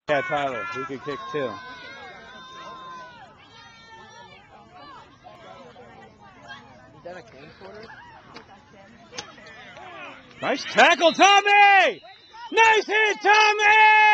Yeah, Tyler, he could kick too. Nice tackle, Tommy! Nice hit, Tommy!